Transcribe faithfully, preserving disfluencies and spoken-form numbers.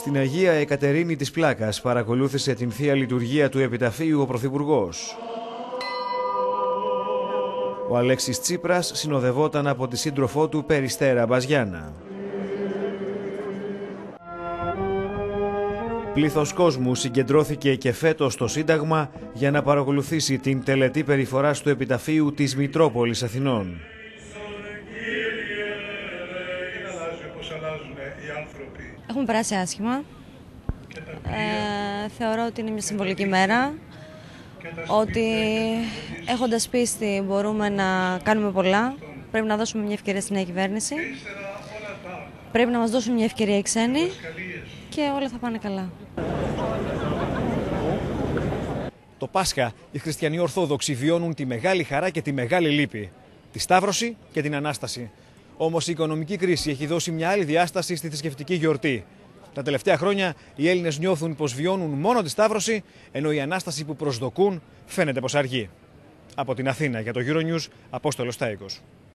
Στην Αγία Εκατερίνη της Πλάκας παρακολούθησε την Θεία Λειτουργία του Επιταφείου ο Πρωθυπουργός. Ο Αλέξης Τσίπρας συνοδευόταν από τη σύντροφό του Περιστέρα Μπαζιάνα. Πλήθος κόσμου συγκεντρώθηκε και φέτος στο Σύνταγμα για να παρακολουθήσει την τελετή περιφοράς του Επιταφείου της Μητρόπολης Αθηνών. Έχουμε περάσει άσχημα. Ε, θεωρώ ότι είναι μια συμβολική μέρα. Ότι έχοντας πίστη μπορούμε να κάνουμε πολλά. Πρέπει να δώσουμε μια ευκαιρία στη νέα κυβέρνηση. Πρέπει να μας δώσουν μια ευκαιρία οι ξένοι και όλα θα πάνε καλά. Το Πάσχα, οι χριστιανοί Ορθόδοξοι βιώνουν τη μεγάλη χαρά και τη μεγάλη λύπη. Τη Σταύρωση και την Ανάσταση. Όμως η οικονομική κρίση έχει δώσει μια άλλη διάσταση στη θρησκευτική γιορτή. Τα τελευταία χρόνια οι Έλληνες νιώθουν πως βιώνουν μόνο τη Σταύρωση, ενώ η Ανάσταση που προσδοκούν φαίνεται πως αργεί. Από την Αθήνα για το Euronews, Απόστολος Τάικος.